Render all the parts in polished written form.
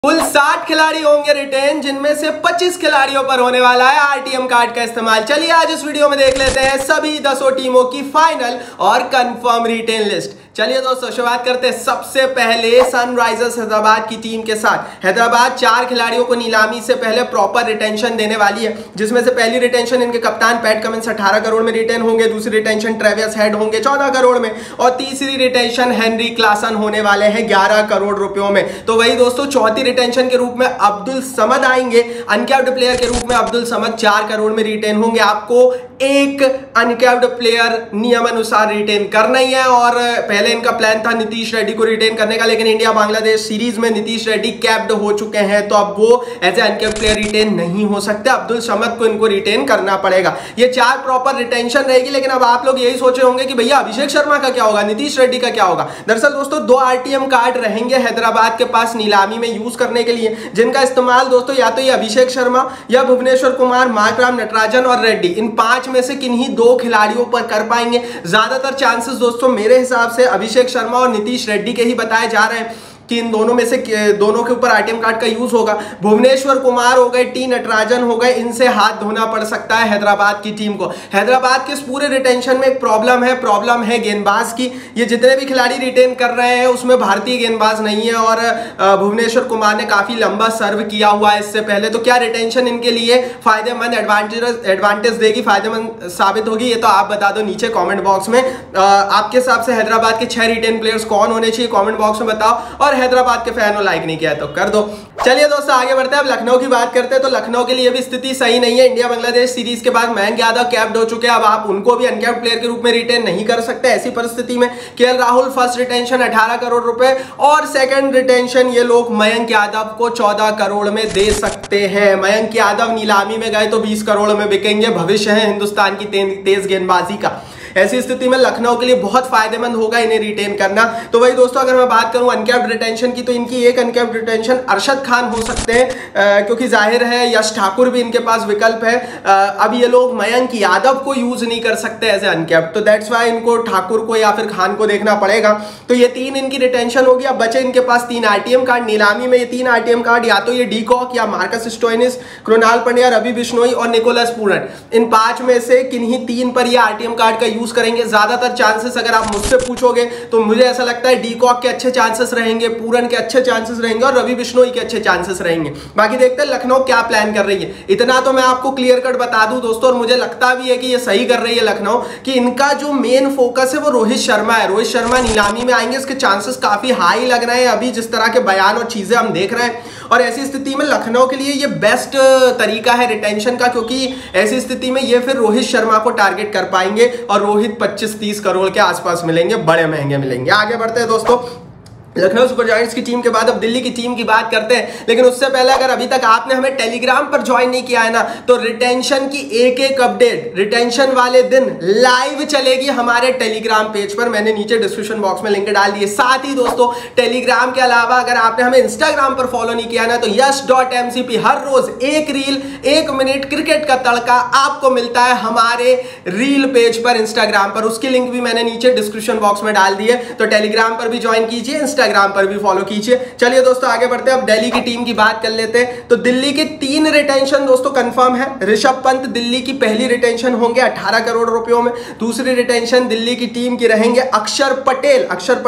कुल 60 खिलाड़ी होंगे रिटेन, जिनमें से 25 खिलाड़ियों पर होने वाला है आरटीएम कार्ड का इस्तेमाल। चलिए आज इस वीडियो में देख लेते हैं सभी 10 टीमों की फाइनल और कंफर्म रिटेन लिस्ट। चलिए दोस्तों शुरुआत करते हैं सबसे पहले सनराइजर्स हैदराबाद की टीम के साथ। हैदराबाद 4 खिलाड़ियों को नीलामी से पहले प्रॉपर रिटेंशन देने वाली है, जिसमें से पहली रिटेंशन इनके कप्तान पैट कमिंस 18 करोड़ में रिटेन होंगे, दूसरी रिटेंशन ट्रेविस हेड होंगे 14 करोड़ में और तीसरी रिटेंशन हेनरी क्लासन होने वाले हैं 11 करोड़ रुपयों में। तो वही दोस्तों चौथी रिटेंशन के रूप में अब्दुल समद आएंगे, अनकैप्ड प्लेयर के रूप में अब्दुल समद 4 करोड़ में रिटेन होंगे। आपको एक अनकैप्ड प्लेयर नियम अनुसार रिटेन करना ही है और पहले इनका प्लान था नीतीश रेड्डी को रिटेन करने का, लेकिन इंडिया बांग्लादेश सीरीज में नीतीश रेड्डी कैप्ड हो चुके हैं, तो अब वो as a uncapped player retain नहीं हो सकते। अब्दुल समद को इनको रिटेन करना पड़ेगा। ये 4 प्रॉपर रिटेंशन रहेगी। लेकिन अब आप लोग यही सोच रहे होंगे कि भैया अभिषेक शर्मा का क्या होगा, नीतीश रेड्डी का क्या होगा। दरअसल दोस्तों 2 आरटीएम कार्ड रहेंगे हैदराबाद के पास नीलामी में यूज करने के लिए, जिनका इस्तेमाल दोस्तों या तो ये अभिषेक शर्मा या भुवनेश्वर कुमार, मार्कराम, नटराजन और रेड्डी, इन 5 में से किन्हीं 2 खिलाड़ियों पर कर पाएंगे। ज्यादातर चांसेस दोस्तों मेरे हिसाब से अभिषेक शर्मा और नीतीश रेड्डी के ही बताए जा रहे हैं कि इन दोनों में से दोनों के ऊपर आरटीएम कार्ड का यूज होगा। भुवनेश्वर कुमार हो गए, टी नटराजन हो गए, इनसे हाथ धोना पड़ सकता है हैदराबाद की टीम को। हैदराबाद के इस पूरे रिटेंशन में एक प्रॉब्लम है गेंदबाज की। ये जितने भी खिलाड़ी रिटेन कर रहे हैं उसमें भारतीय गेंदबाज नहीं है और भुवनेश्वर कुमार ने काफी लंबा सर्व किया हुआ है इससे पहले। तो क्या रिटेंशन इनके लिए फायदेमंद एडवांटेज देगी, फायदेमंद साबित होगी, ये तो आप बता दो नीचे कॉमेंट बॉक्स में। आपके हिसाब से हैदराबाद के 6 रिटेन प्लेयर्स कौन होने चाहिए कॉमेंट बॉक्स में बताओ, और हैदराबाद के फैन हो लाइक नहीं किया तो कर दो। चलिए दोस्तों आगे बढ़ते हैं। अब लखनऊ की बात करते हैं तो लखनऊ के लिए भी स्थिति सही नहीं है। इंडिया बांग्लादेश सीरीज के बाद मयंक यादव कैप्ड हो चुके हैं, अब आप उनको भी अनकैप्ड प्लेयर के रूप में रिटेन नहीं कर सकते। ऐसी परिस्थिति में KL Rahul first retention 18 crore रुपए और सेकंड रिटेंशन ये लोग मयंक यादव को 14 करोड़ में दे सकते हैं। मयंक यादव नीलामी में गए तो 20 करोड़ में बिकेंगे। भविष्य है हिंदुस्तान की तेज गेंदबाजी का। ऐसी स्थिति में लखनऊ के लिए बहुत फायदेमंद होगा इन्हें रिटेन करना। तो वही दोस्तों अगर मैं बात करूं अनकैप्ड रिटेंशन की, तो इनकी एक अनकैप्ड रिटेंशन अरशद खान हो सकते हैं, क्योंकि जाहिर है यश ठाकुर भी इनके पास विकल्प है। अब ये लोग मयंक यादव को यूज नहीं कर सकते एज ए अनकैप्ड, तो दैट्स वाई इनको ठाकुर को या फिर खान को देखना पड़ेगा। तो ये 3 इनकी रिटेंशन होगी। अब बचे इनके पास 3 आरटीएम कार्ड नीलामी में। ये 3 आरटीएम कार्ड या तो ये डी कॉक या मार्कस स्टोइनिस, कृणाल पंड्या, रवि बिश्नोई और निकोलस पूरन, इन 5 में से किन्हीं 3 पर ये आरटीएम कार्ड का यूज करेंगे। ज्यादातर चांसेस अगर आप मुझसे पूछोगे तो मुझे ऐसा लगता है डी कॉक के अच्छे चांसेस रहेंगे, पूरन के अच्छे चांसेस रहेंगे और रवि बिश्नोई के अच्छे चांसेस रहेंगे। बाकी देखते हैं लखनऊ क्या प्लान कर रही है। इतना तो मैं आपको क्लियर कट बता दूं दोस्तों, और मुझे लगता भी है कि ये सही कर रही है लखनऊ, कि इनका जो मेन फोकस है वो रोहित शर्मा है। रोहित शर्मा नीलामी में आएंगे, इसके चांसेस काफी हाई लग रहे हैं अभी जिस तरह के बयान और चीजें हम देख रहे हैं। और ऐसी स्थिति में लखनऊ के लिए ये बेस्ट तरीका है रिटेंशन का, क्योंकि ऐसी स्थिति में ये फिर रोहित शर्मा को टारगेट कर पाएंगे और रोहित 25-30 करोड़ के आसपास मिलेंगे, बड़े महंगे मिलेंगे। आगे बढ़ते हैं दोस्तों लखनऊ सुपर जायंट्स की टीम के बाद अब दिल्ली की टीम की बात करते हैं। लेकिन उससे पहले अगर अभी तक आपने हमें टेलीग्राम पर ज्वाइन नहीं किया है ना, तो रिटेंशन की एक अपडेट रिटेंशन वाले दिन लाइव चलेगी हमारे टेलीग्राम पेज पर। मैंने नीचे डिस्क्रिप्शन बॉक्स में लिंक डाल दी है। साथ ही दोस्तों टेलीग्राम के अलावा अगर आपने हमें इंस्टाग्राम पर फॉलो नहीं किया ना, तो यश.mcp हर रोज 1 रील 1 मिनट क्रिकेट का तड़का आपको मिलता है हमारे रील पेज पर इंस्टाग्राम पर। उसकी लिंक भी मैंने नीचे डिस्क्रिप्शन बॉक्स में डाल दी है, तो टेलीग्राम पर भी ज्वाइन कीजिए, इंस्टाग्राम पर भी फॉलो कीजिए। चलिए दोस्तों आगे बढ़ते हैं। अब दिल्ली की टीम की बात कर लेते हैं। तो दिल्ली के 3 रिटेंशन दोस्तों कंफर्म है। ऋषभ पंत दिल्ली की पहली रिटेंशन होंगे 18 करोड़ रुपयों में। दूसरी रिटेंशन दिल्ली की टीम की रहेंगे अक्षर पटेल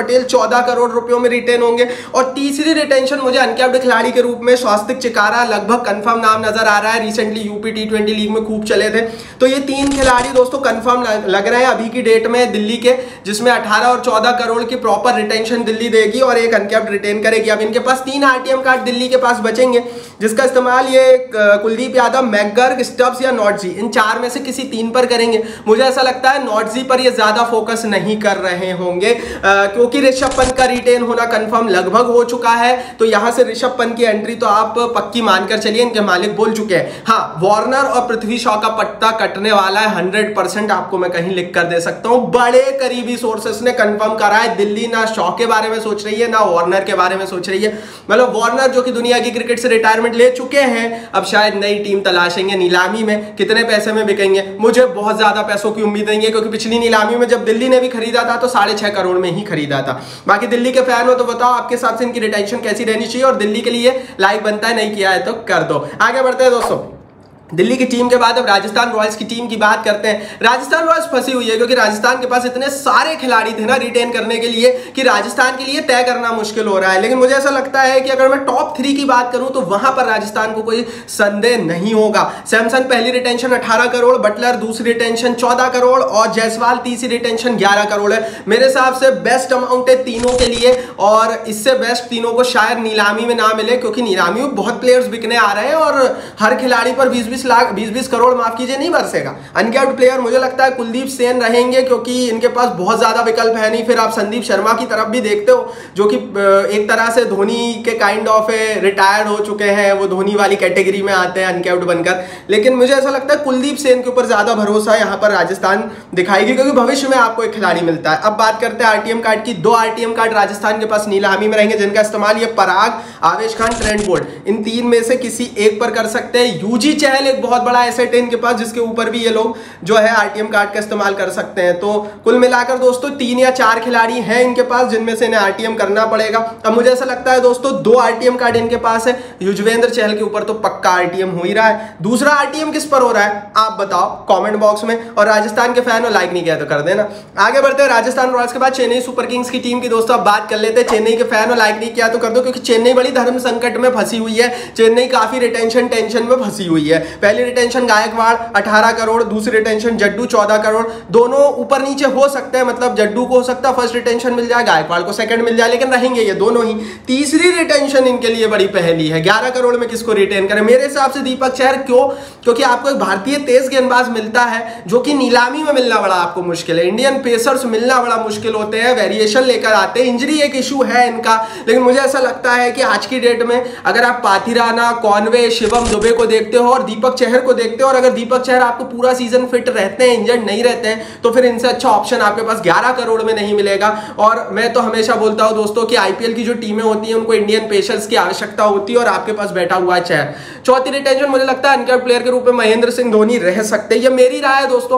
14 करोड़ रुपयों में रिटेन होंगे। और तीसरी रिटेंशन मुझे अनकैप्ड खिलाड़ी के रूप में स्वास्तिक चिकारा लगभग कंफर्म नाम नजर आ रहा है, रिसेंटली यूपी T20 लीग में खूब चले थे। तो ये 3 खिलाड़ी दोस्तों कंफर्म लग रहे हैं अभी की डेट में दिल्ली के, जिसमें 18 और 14 करोड़ की प्रॉपर रिटेंशन दिल्ली देगी और एक अनकैप्ड रिटेन करेगी। अब इनके पास 3 आरटीएम कार्ड दिल्ली के पास बचेंगे, जिसका इस्तेमाल ये कुलदीप यादव, मैकगर्ग, स्टब्स या नॉटजी, इन 4 में से किसी 3 पर करेंगे। मुझे ऐसा लगता है नॉटजी पर ये ज्यादा फोकस नहीं कर रहे होंगे, क्योंकि ऋषभ पंत का रिटेन होना कंफर्म लगभग हो चुका है। तो यहां से ऋषभ पंत की एंट्री तो आप पक्की मानकर चलिए, इनके मालिक बोल चुके हैं। हाँ, वार्नर और पृथ्वी शॉ का पट्टा कटने वाला है 100%, आपको मैं कहीं लिख कर दे सकता हूं। बड़े करीबी सोर्सेस ने कंफर्म करा है, दिल्ली ना शॉ के बारे में सोच रही रही है, ना वार्नर के बारे में सोच रही है। मतलब वार्नर जो कि दुनिया की क्रिकेट से रिटायरमेंट ले चुके हैं, अब शायद नई टीम तलाशेंगे। नीलामी में कितने पैसे में बिकेंगे, मुझे बहुत ज्यादा पैसों की उम्मीद नहीं है, क्योंकि पिछली नीलामी में जब दिल्ली ने भी खरीदा था तो 6.5 करोड़ में ही खरीदा था। बाकी दिल्ली के फैन हो तो बताओ आपके हिसाब से इनकी रिटेंशन कैसी रहनी चाहिए, और दिल्ली के लिए लाइक बनता है, नहीं किया है तो कर दो। आगे बढ़ते हैं दोस्तों, दिल्ली की टीम के बाद अब राजस्थान रॉयल्स की टीम की बात करते हैं। राजस्थान रॉयल्स फंसी हुई है, क्योंकि राजस्थान के पास इतने सारे खिलाड़ी थे ना रिटेन करने के लिए कि राजस्थान के लिए तय करना मुश्किल हो रहा है। लेकिन मुझे ऐसा लगता है कि अगर मैं टॉप 3 की बात करूं तो वहां पर राजस्थान को कोई संदेह नहीं होगा। सैमसन पहली रिटेंशन 18 करोड़, बटलर दूसरी रिटेंशन 14 करोड़ और जायसवाल तीसरी रिटेंशन 11 करोड़ है। मेरे हिसाब से बेस्ट अमाउंट है तीनों के लिए, और इससे बेस्ट तीनों को शायद नीलामी में ना मिले, क्योंकि नीलामी में बहुत प्लेयर्स बिकने आ रहे हैं और हर खिलाड़ी पर 20-20 करोड़ माफ कीजिए नहीं बरसेगा। अनकैप्ड प्लेयर मुझे लगता है कुलदीप सेन रहेंगे, क्योंकि इनके पास बहुत ज्यादा विकल्प है नहीं। फिर आप संदीप शर्मा की तरफ भी देखते हो, जो कि एक तरह से धोनी के काइंड ऑफ रिटायर्ड हो चुके हैं, वो धोनी वाली कैटेगरी में आते हैं अनकैप्ड बनकर। लेकिन मुझे ऐसा लगता है कुलदीप सेन के ऊपर ज्यादा भरोसा यहाँ पर राजस्थान दिखाएगी, क्योंकि भविष्य में आपको एक खिलाड़ी मिलता है। अब बात करते हैं आरटीएम कार्ड की। 2 आरटीएम कार्ड राजस्थान के पास नीलामी में रहेंगे, जिनका इस्तेमाल ये पराग, आवेश खान, ट्रेंट बोल्ट, इन 3 में से किसी एक पर कर सकते हैं। यूजी चहल एक बहुत बड़ा एसेट है इनके पास, जिसके ऊपर भी ये लोग जो है आरटीएम कार्ड का इस्तेमाल कर सकते हैं। तो कुल मिलाकर दोस्तों 3 या 4 खिलाड़ी हैं इनके पास, जिनमें से इन्हें आरटीएम करना पड़ेगा। अब मुझे ऐसा लगता है दोस्तों 2 आरटीएम कार्ड इनके पास है। युजवेंद्र चहल के ऊपर तो पक्का आरटीएम हो ही रहा है। दूसरा आरटीएम किस पर हो रहा है आप बताओ कमेंट बॉक्स में, और राजस्थान के फैन हो लाइक नहीं किया तो कर देना। आगे बढ़ते हैं राजस्थान रॉयल्स के बाद चेन्नई सुपर किंग्स की टीम की दोस्तों अब बात कर लेते हैं। चेन्नई के फैन हो लाइक नहीं किया तो कर दो, क्योंकि चेन्नई बड़ी धर्म संकट में फंसी हुई है। चेन्नई काफी रिटेंशन टेंशन में फंसी हुई है। पहली रिटेंशन गायकवाड़ 18 करोड़, दूसरी रिटेंशन जड्डू 14 करोड़। दोनों ऊपर नीचे हो सकते हैं, मतलब जड्डू को हो सकता है फर्स्ट रिटेंशन मिल जाए, गायकवाड़ को सेकंड मिल जाए, लेकिन रहेंगे ये दोनों ही। तीसरी रिटेंशन इनके लिए बड़ी पहली है, 11 करोड़ में किसको रिटेन करें? मेरे हिसाब से दीपक चहर। क्यों? क्योंकि आपको एक भारतीय तेज गेंदबाज मिलता है, जो कि नीलामी में मिलना बड़ा आपको मुश्किल है। इंडियन पेसर्स मिलना बड़ा मुश्किल होते हैं, वेरिएशन लेकर आते हैं। इंजरी एक इशू है इनका, लेकिन मुझे ऐसा लगता है कि आज की डेट में अगर आप पाथिराना, कॉनवे, शिवम दुबे को देखते हो और दीपक चहर को देखते हो, और अगर दीपक चहर आपको पूरा सीजन फिट रहते हैं, इंजर्ड नहीं रहते हैं, तो फिर इनसे अच्छा ऑप्शन आपके पास 11 करोड़ में नहीं मिलेगा। और मैं तो हमेशा बोलता हूं दोस्तों कि आईपीएल की जो टीमें होती हैं उनको इंडियन पेसर्स की आवश्यकता होती है, और आपके पास बैठा हुआ है चहर। चौथी रिटेंशन मुझे लगता है अनकैप्ड प्लेयर के रूप में महेंद्र सिंह धोनी रह सकते हैं। ये मेरी राय है दोस्तों,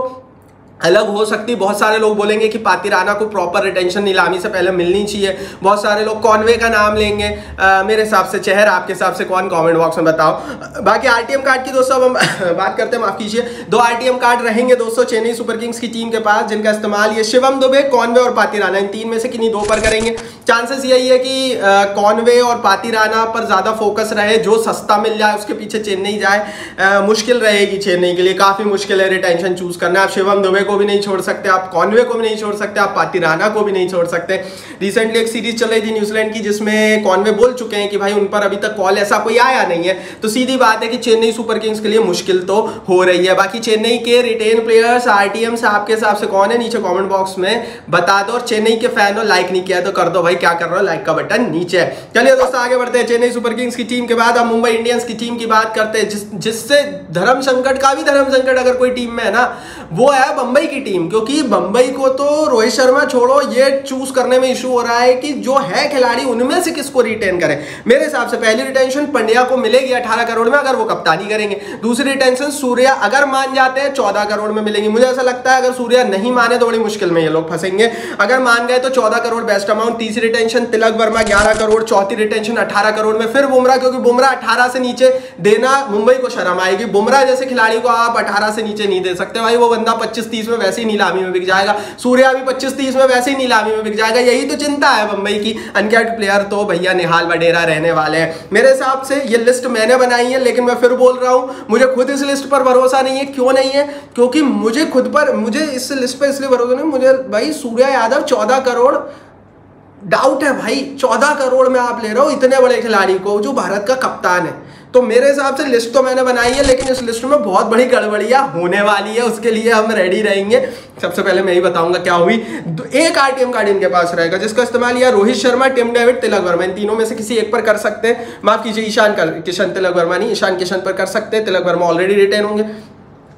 अलग हो सकती। बहुत सारे लोग बोलेंगे कि पातिराना को प्रॉपर रिटेंशन नीलामी से पहले मिलनी चाहिए, बहुत सारे लोग कॉनवे का नाम लेंगे। मेरे हिसाब से चहर, आपके हिसाब से कौन? कमेंट बॉक्स में बताओ। बाकी आरटीएम कार्ड की दोस्तों अब हम बात करते हैं, माफ कीजिए। 2 आरटीएम कार्ड रहेंगे दोस्तों चेन्नई सुपर किंग्स की टीम के पास, जिनका इस्तेमाल ये शिवम दुबे, कॉनवे और पातिराना, इन 3 में से किन्हीं 2 पर करेंगे। चांसेस यही है कि कॉनवे और पातिराना पर ज्यादा फोकस रहे, जो सस्ता मिल जाए उसके पीछे चेन्नई जाए। मुश्किल रहेगी चेन्नई के लिए, काफी मुश्किल है रिटेंशन चूज करना। आप शिवम दुबे को भी नहीं छोड़ सकते, आप कॉनवे को भी नहीं छोड़ सकते, आप पातिराना को भी नहीं छोड़ सकते। रिसेंटली एक सीरीज चल रही थी न्यूजीलैंड की, जिसमें कॉनवे बोल चुके हैं कि भाई उन पर अभी तक कॉल ऐसा कोई आया नहीं है। तो सीधी बात है कि चेन्नई सुपर किंग्स के लिए मुश्किल तो हो रही है। बाकी चेन्नई के रिटेन प्लेयर्स आरटीएम से आपके हिसाब से कौन है, नीचे कमेंट बॉक्स में बता दो। और चेन्नई के फैन हो, लाइक नहीं किया तो कर दो भाई, क्या कर रहे हो, लाइक का बटन नीचे है। चलिए दोस्तों आगे बढ़ते हैं। चेन्नई सुपर किंग्स की टीम के बाद अब मुंबई इंडियंस की टीम की बात करते हैं, जिससे धर्म संकट का भी धर्म संकट अगर कोई टीम में है ना, वो है बंबई की टीम। क्योंकि बंबई को तो रोहित शर्मा छोड़ो, ये चूज करने में इशू हो रहा है कि जो है खिलाड़ी उनमें से किसको रिटेन करें। मेरे हिसाब से पहली रिटेंशन पंड्या को मिलेगी 18 करोड़ में, अगर वो कप्तानी करेंगे। दूसरी रिटेंशन सूर्या अगर मान जाते हैं 14 करोड़ में मिलेगी। मुझे ऐसा लगता है अगर सूर्या नहीं माने तो बड़ी मुश्किल में ये लोग फंसेंगे, अगर मान गए तो 14 करोड़ बेस्ट अमाउंट। तीसरी रिटेंशन तिलक वर्मा 11 करोड़, चौथी रिटेंशन 18 करोड़ में फिर बुमराह, क्योंकि बुमराह 18 से नीचे देना मुंबई को शर्म आएगी। बुमराह जैसे खिलाड़ी को आप 18 से नीचे नहीं दे सकते भाई, वो बंदा 25-30 में वैसे ही नीलामी में बिक जाएगा। सूर्या भी 25-30 में वैसे ही नीलामी में बिक जाएगा। यही तो चिंता है बंबई की। अनकैप्ड प्लेयर तो भैया निहाल वडेरा रहने वाले हैं। मेरे हिसाब से ये लिस्ट मैंने बनाई है, लेकिन मैं फिर बोल रहा हूं मुझे खुद इस लिस्ट पर भरोसा नहीं है। क्यों नहीं है? क्योंकि मुझे इस लिस्ट पर इसलिए भरोसा नहीं, मुझे भाई सूर्या यादव 14 करोड़ डाउट है भाई। 14 करोड़ में आप ले रहे हो इतने बड़े खिलाड़ी को, जो भारत का कप्तान है। तो मेरे हिसाब से लिस्ट तो मैंने बनाई है, लेकिन इस लिस्ट में बहुत बड़ी गड़बड़ियां होने वाली है, उसके लिए हम रेडी रहेंगे। सबसे पहले मैं ही बताऊंगा क्या हुई। एक आरटीएम कार्ड इनके पास रहेगा, जिसका इस्तेमाल या रोहित शर्मा, टिम डेविड, तिलक वर्मा, इन तीनों में से किसी एक पर कर सकते हैं। माफ कीजिए ईशान किशन, तिलक वर्मा नहीं, ईशान किशन पर कर सकते हैं। तिलक वर्मा ऑलरेडी रिटेन होंगे।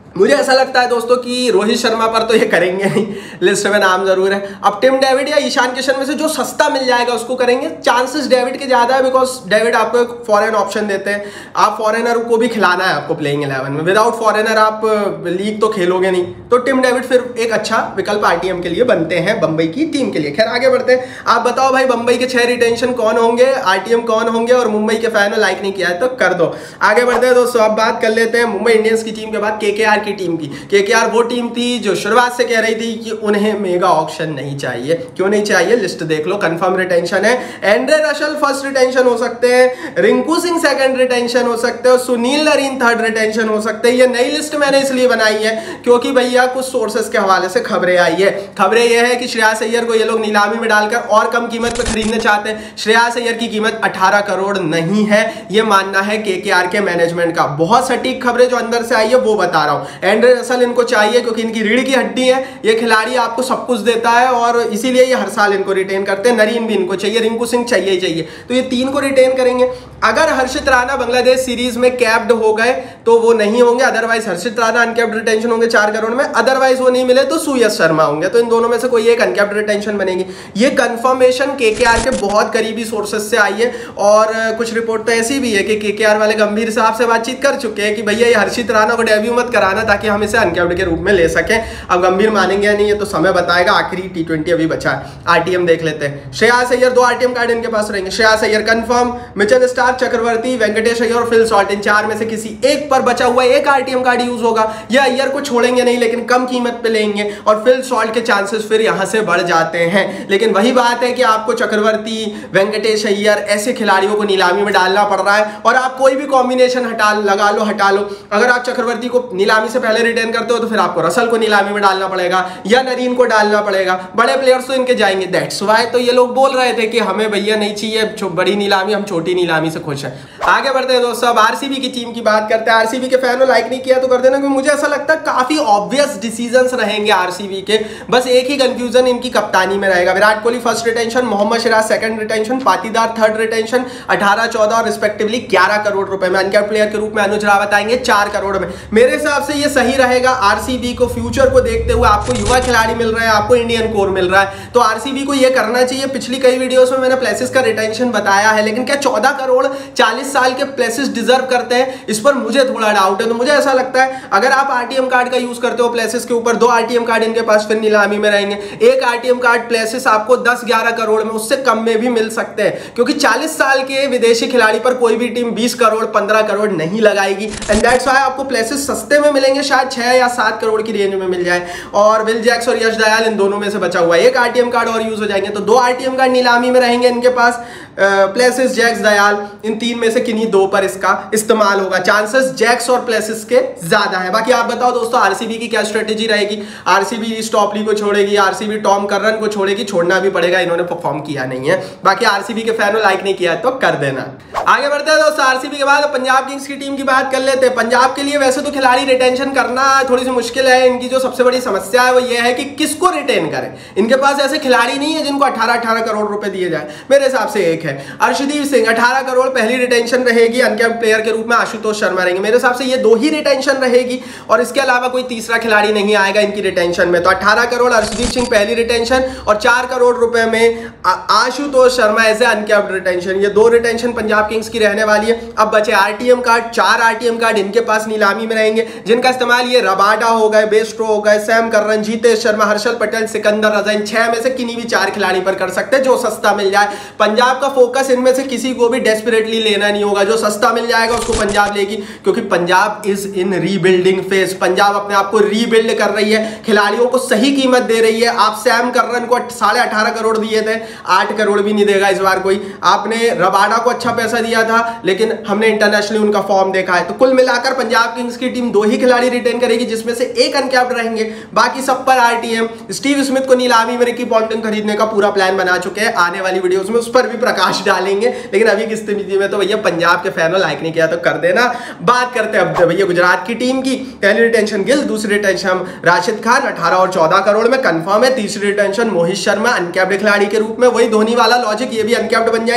मुझे ऐसा लगता है दोस्तों कि रोहित शर्मा पर तो ये करेंगे नहीं, लिस्ट में नाम जरूर है। अब टिम डेविड या ईशान किशन में से जो सस्ता मिल जाएगा उसको करेंगे। चांसेस डेविड के ज्यादा है, बिकॉज डेविड आपको एक फॉरेन ऑप्शन देते हैं, आप फॉरेनर को भी खिलाना है आपको प्लेइंग 11 में, विदाउट फॉरेनर आप लीग तो खेलोगे नहीं, तो टिम डेविड फिर एक अच्छा विकल्प आरटीएम के लिए बनते हैं, बंबई की टीम के लिए। खैर आगे बढ़ते हैं, आप बताओ भाई बंबई के 6 रिटेंशन कौन होंगे, आरटीएम कौन होंगे, और मुंबई के फैन ने लाइक नहीं किया है तो कर दो। आगे बढ़ते हैं दोस्तों, अब बात कर लेते हैं मुंबई इंडियंस की टीम के बाद केकेआर की टीम की। केकेआर वो टीम थी जो शुरुआत से कह रही थी कि उन्हें मेगा ऑक्शन नहीं चाहिए। क्यों नहीं चाहिए, लिस्ट देख लो, कंफर्म रिटेंशन है। एंड्रे रशल फर्स्ट रिटेंशन हो सकते हैं, रिंकू सिंह सेकंड रिटेंशन हो सकते हैं, सुनील नरीन थर्ड रिटेंशन हो सकते हैं। ये नई लिस्ट मैंने इसलिए बनाई है क्योंकि भैया कुछ सोर्सेस के हवाले से खबरें आई है। खबरें यह है कि श्रेयस अय्यर को ये लोग नीलामी में डालकर और कम कीमत पर खरीदना चाहते हैं। श्रेयस अय्यर की कीमत 18 करोड़ नहीं है, ये मानना है केकेआर के मैनेजमेंट का। बहुत सटीक खबरें जो अंदर से आई है वो बता रहा हूं। एंड्रे रसल इनको चाहिए क्योंकि इनकी रीढ़ की हड्डी है, ये खिलाड़ी आपको सब कुछ देता है और इसीलिए ये हर साल इनको रिटेन करते हैं। नरीन भी इनको चाहिए, रिंकू सिंह चाहिए ही चाहिए, तो ये 3 को रिटेन करेंगे। अगर हर्षित राणा बांग्लादेश सीरीज में कैप्ड हो गए तो वो नहीं होंगे, otherwise Harshit Rana uncapped retention होंगे 4 करोड़ में, अदरवाइज वो नहीं मिले तो सुयश शर्मा होंगे, तो इन दोनों में से कोई एक अनकैप्ड रिटेंशन बनेगी। ये कंफर्मेशन केकेआर के बहुत करीबी सोर्सेस से आई है और कुछ रिपोर्ट तो ऐसी भी है कि केकेआर वाले गंभीर साहब से बातचीत कर चुके हैं कि भैया ये हर्षित राणा को डेब्यू मत कराना ताकि हम इसे अनकैप्ड के रूप में ले सकें। अब गंभीर मानेंगे या नहीं ये तो समय बताएगा, आखिरी T20 अभी बचा है। आरटीएम देख लेते हैं, श्रेयस अय्यर 2 आरटीएम कार्ड इनके पास रहेंगे। Shreyas Iyer confirm, Mitchell Starc, Chakravarthy, Venkatesh Iyer और फिल सॉल्ट, इन 4 में से किसी एक पर बचा हुआ एक आरटीएम कार्ड यूज होगा। यह अय्यर को छोड़ेंगे नहीं लेकिन कम कीमत पे लेंगे और फिल सॉल्ट के चांसेस फिर यहां से बढ़ जाते हैं। लेकिन वही बात है कि आपको चक्रवर्ती, वेंकटेश अय्यर ऐसे खिलाड़ियों को नीलामी में डालना पड़ रहा है और आप कोई भी कॉम्बिनेशन लगा लो। अगर आप चक्रवर्ती को नीलामी से पहले रिटेन करते हो तो फिर आपको रसल को नीलामी में डालना पड़ेगा या नरीन को डालना पड़ेगा। बड़े प्लेयर्स तो इनके जाएंगे, दैट्स व्हाई तो ये लोग बोल रहे थे कि हमें भैया नहीं चाहिए बड़ी नीलामी, हम छोटी नीलामी से खुश हैं। आगे बढ़ते हैं दोस्तों, अब आरसीबी की टीम की बात करते हैं। आरसीबी के फैन ने लाइक नहीं किया तो कर देना, क्योंकि मुझे ऐसा लगता है काफी ऑब्वियस डिसीजंस रहेंगे आरसीबी के, बस एक ही कंफ्यूजन इनकी कप्तानी में रहेगा। Virat Kohli first retention, Mohammed Siraj second retention, Patidar third retention 18-14 और रिस्पेक्टिवली 11 करोड़ रुपए में। अनकैप्ड प्लेयर के रूप में अनुज रावत आएंगे 4 करोड़ में। मेरे हिसाब से ये सही रहेगा आरसीबी को, फ्यूचर को देखते हुए आपको युवा खिलाड़ी मिल रहे हैं, आपको इंडियन कोर मिल रहा है, तो आरसीबी को ये करना चाहिए। पिछली कई वीडियोस में मैंने प्लेसिस का रिटेंशन बताया है, लेकिन क्या 14 करोड़ 40 साल के प्लेसिस डिजर्व करते हैं, इस पर मुझे थोड़ा डाउट है। तो मुझे ऐसा लगता है अगर आप आरटीएम कार्ड का यूज करते हो प्लेसिस के ऊपर, 2 आरटीएम कार्ड इनके पास फिर नीलामी में रहेंगे। एक आरटीएम कार्ड प्लेसिस आपको 10-11 करोड़ में, उससे कम में भी मिल सकते हैं, क्योंकि 40 साल के विदेशी खिलाड़ी पर कोई भी टीम 20 करोड़ 15 करोड़ नहीं लगाएगी। एंड दैट्स व्हाई आपको प्लेसिस सस्ते में मिलेंगे, शायद 6 या 7 करोड़ की रेंज में मिल जाए। और विल जैक्स और यश दयाल इन दोनों में से बचा हुआ है, एक आरटीएम कार्ड और यूज हो जाएंगे, तो 2 आरटीएम कार्ड नीलामी में रहेंगे इनके पास। प्लेसिस, जैक्स, दयाल, इन 3 में से किन्हीं 2 पर इसका इस्तेमाल होगा। चांसेस जैक्स और प्लेसिस के ज्यादा है। बाकी आप बताओ दोस्तों आरसीबी की क्या स्ट्रेटेजी रहेगी। आरसीबी स्टॉपली को छोड़ेगी, आरसीबी टॉम कररन को छोड़ेगी, छोड़ना भी पड़ेगा, इन्होंने परफॉर्म किया नहीं है। बाकी आरसीबी के फैन लाइक नहीं किया तो कर देना। आगे बढ़ते हैं दोस्तों, आरसीबी के बाद पंजाब किंग्स की टीम की बात कर लेते हैं। पंजाब के लिए वैसे तो खिलाड़ी रिटेंशन करना थोड़ी सी मुश्किल है, इनकी जो सबसे बड़ी समस्या है वो ये है कि किसको रिटेन करें। इनके पास ऐसे खिलाड़ी नहीं है जिनको 18-18 करोड़ रुपए दिए जाए। मेरे हिसाब से एक है अर्शदीप सिंह, 18 करोड़ पहली रिटेंशन रहेगी, अनकैप्ड प्लेयर के रूप में आशुतोष शर्मा रहेंगे। मेरे हिसाब से ये 2 ही रिटेंशन रहेगी और इसके अलावा कोई तीसरा खिलाड़ी नहीं आएगा इनकी रिटेंशन में। तो 18 करोड़ अर्शदीप सिंह पहली रिटेंशन और 4 करोड़ रुपए में Ashutosh Sharma as a uncapped retention. ये 2 रिटेंशन पंजाब किंग्स की रहने वाली है। अब बचे आरटीएम कार्ड, 4 आरटीएम कार्ड इनके पास नीलामी में रहेंगे, जिनका इस्तेमाल ये रबाडा हो गए, बेस्ट्रो हो गए, सैम कररन, जीतेश शर्मा, हर्षल पटेल, सिकंदर रजा, इन 6 में से किन्हीं भी 4 खिलाड़ी पर कर सकते हैं जो सस्ता मिल जाए। पंजाब का फोकस इनमें से किसी को भी डेस्परेटली लेना नहीं होगा, जो सस्ता मिल जाएगा उसको पंजाब लेगी, क्योंकि Punjab is in rebuilding phase. Punjab अपने आप को रीबिल्ड कर रही है, खिलाड़ियों को सही कीमत दे रही है। आप सैम कररन को 18.5 करोड़ दिए थे, 8 करोड़ भी नहीं देगा इस बार कोई। आपने रबाडा को अच्छा पैसा दिया था, लेकिन हमने इंटरनेशनली उनका फॉर्म देखा है। तो कुल मिलाकर पंजाब किंग्स की टीम 2 ही खिलाड़ी रिटेन करेगी, जिसमें से एक अनकैप्ड रहेंगे, बाकी सब पर आरटीएम। स्टीव स्मिथ को नीलामी में रिकी पॉन्टिंग खरीदने का पूरा प्लान बना चुके हैं, आने वाली वीडियोस में उस पर भी प्रकाश डालेंगे। लेकिन अभी किस स्थिति में तो भैया पंजाब के फैन लाइक नहीं किया तो कर देना। बात करते हैं अब भैया गुजरात की टीम की। पहली रिटेंशन गिल, दूसरी रिटेंशन राशिद खान 18 और 14 करोड़ में कंफर्म है। तीसरी रिटेंशन मोहित शर्मा अनकैप्ड खिलाड़ी के रूप में, वही धोनी वाला लॉजिक, ये भी अनकैप्ड बन जाएंगे।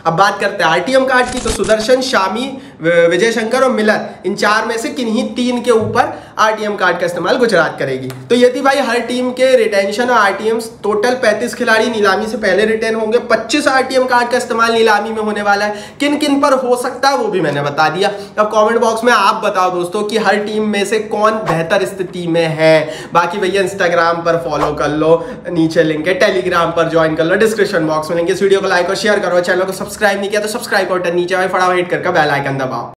अब बात करते हैं आरटीएम कार्ड की, तो सुदर्शन, शामी, विजय शंकर और मिलन, इन 4 में से किन्हीं 3 के ऊपर आरटीएम कार्ड का इस्तेमाल गुजरात करेगी। तो यदि भाई हर टीम के रिटेंशन और आरटीएम टोटल 35 खिलाड़ी नीलामी से पहले रिटेन होंगे, 25 आरटीएम कार्ड का इस्तेमाल नीलामी में होने वाला है। किन किन पर हो सकता है वो भी मैंने बता दिया। अब कमेंट बॉक्स में आप बताओ दोस्तों कि हर टीम में से कौन बेहतर स्थिति में है। बाकी भैया इंस्टाग्राम पर फॉलो कर लो, नीचे लिंक है, टेलीग्राम पर ज्वाइन कर लो, डिस्क्रिप्शन बॉक्स में लिंक है। इस वीडियो को लाइक और शेयर करो, चैनल को सब्सक्राइब नहीं किया तो सब्सक्राइब बटन नीचे फटाफट हिट करके बेल आइकन दबाओ।